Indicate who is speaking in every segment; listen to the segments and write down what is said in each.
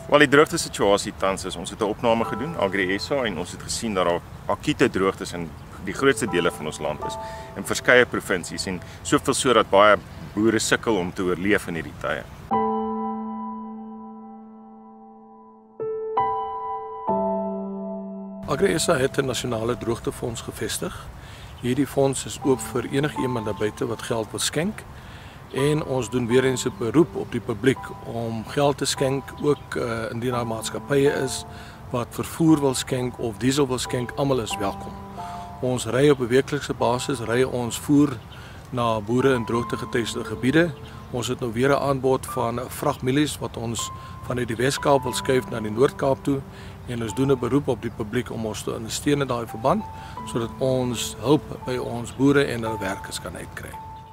Speaker 1: Wel, die droogte situasie tans is, ons het 'n opname gedoen, Agri SA, en ons het gesien dat daar akute droogtes in die grootste dele van ons land is, in verskeie provinsies, en soveel so dat baie boere sukkel om te oorleef in hierdie tye.
Speaker 2: Agri SA het 'n nasionale droogtefonds gevestig. Hierdie fonds is oop vir enigiemand daar buite wat geld wil skenk. En ons doen weer eens 'n beroep op die publiek om geld te skenk, ook indien daar maatskappye is wat vervoer wil skenk of diesel wil skenk, almal is welkom. Ons ry op 'n weeklikse basis, ry ons voer na boere in droogtegetuieerde gebiede. Ons het nou weer 'n aanbod van 'n vragmielies wat ons vanuit die Wes-Kaap wil skuif na die Noord-Kaap toe, en ons doen 'n beroep op die publiek om ons te ondersteun in daai verband sodat ons hulp by ons boere en hulle werkers kan uitkry.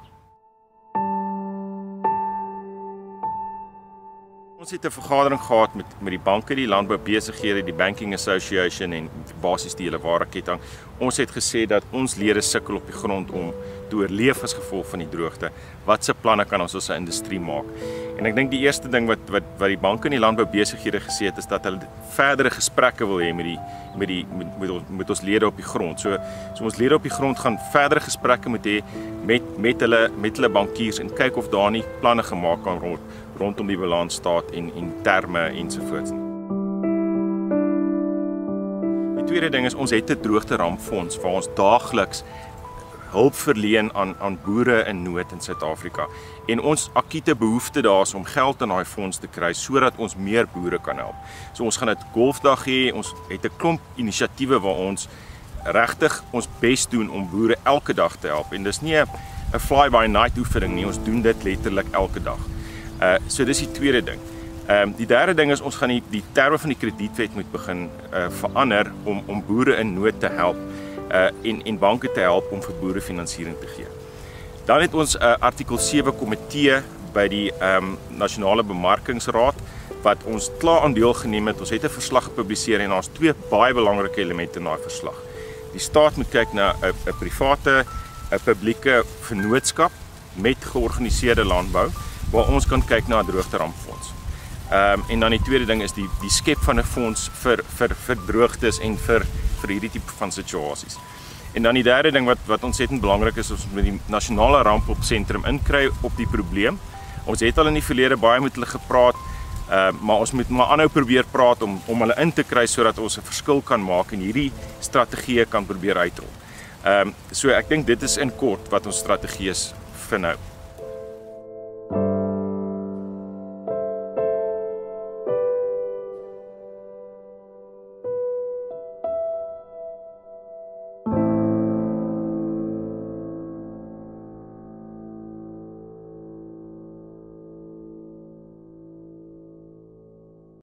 Speaker 1: Ons het 'n vergadering gehad met die banke, die landboubesighede, die Banking Association en basies die hele waardeketting. Ons het gesê dat ons lede sukkel op die grond om te oorleef as gevolg van die droogte. Watse planne kan ons as 'n industrie maak? En ek dink die eerste ding wat die banke en die landboubesighede gesê het, is dat hulle verdere gesprekke wil hê met ons lede op die grond. So ons lede op die grond gaan verdere gesprekke moet hê met hulle bankiers en kyk of daar nie planne gemaak kan word rondom die balansstaat en terme ensovoorts. Die tweede ding is, ons het 'n droogterampfonds waar ons daagliks hulp verleen aan boere in nood in Suid-Afrika. En ons akute behoefte daar is om geld in daai fonds te kry sodat ons meer boere kan help. So ons gaan 'n golfdag hê, ons het 'n klomp inisiatiewe waar ons regtig ons bes doen om boere elke dag te help. En dis nie 'n fly-by-night oefening nie, ons doen dit letterlik elke dag. So dis die tweede ding. Die derde ding is, ons gaan die terme van die kredietwet moet begin verander om boere in nood te help en banke te help om vir boere finansiering te gee. Dan het ons 'n artikel 7 komitee by die Nasionale Bemarkingsraad wat ons klaar aan deelgeneem het. Ons het 'n verslag gepubliseer en daar's twee baie belangrike elemente in daai verslag. Die staat moet kyk na 'n private, 'n publieke vennootskap met georganiseerde landbou, waar ons kan kyk na 'n droogterampfonds. En dan die tweede ding is die skep van 'n fonds vir droogtes en vir hierdie tipe van situasies. En dan die derde ding wat ontsettend belangrik is, ons moet die nasionale rampopsentrum inkry op die probleem. Ons het al in die verlede baie met hulle gepraat, maar ons moet maar aanhou probeer praat om hulle in te kry sodat ons 'n verskil kan maak en hierdie strategieë kan probeer uitrol. So ek dink dit is in kort wat ons strategie is vir nou.